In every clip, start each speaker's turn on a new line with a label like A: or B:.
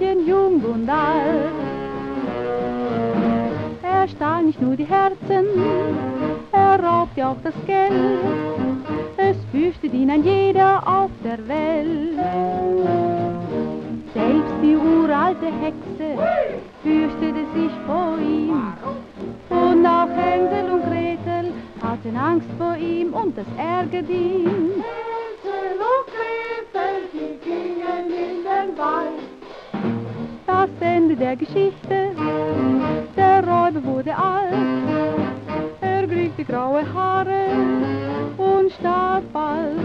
A: Mädchen, jung und alt. Er stahl nicht nur die Herzen, er raubte auch das Geld. Es fürchtet ihn ein jeder auf der Welt. Selbst die uralte Hexe fürchtete sich vor ihm. Und auch Hänsel und Gretel hatten Angst vor ihm und das ärgert ihn.
B: Hänsel und Gretel, die gingen in den Wald.
A: Das Ende der Geschichte, der Räuber wurde alt. Er kriegte graue Haare und starb bald.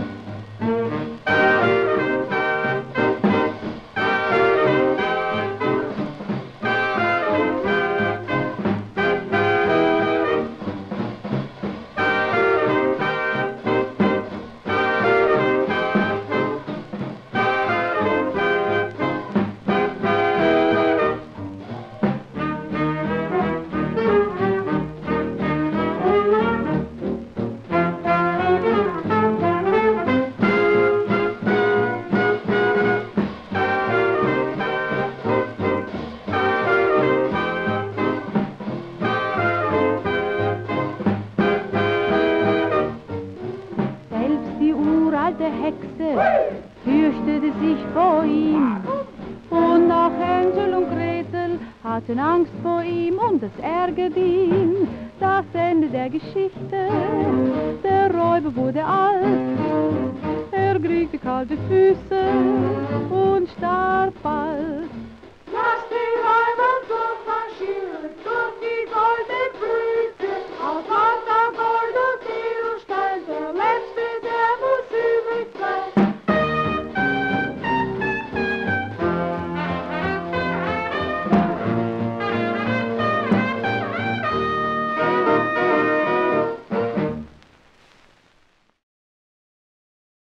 A: Die Hexe fürchtete sich vor ihm. Und auch Hänsel und Gretel hatten Angst vor ihm und es ärgert ihn. Das Ende der Geschichte, der Räuber wurde alt. Er kriegte kalte Füße und starb bald.
B: Lass die Räuber durchmarschieren durch die goldene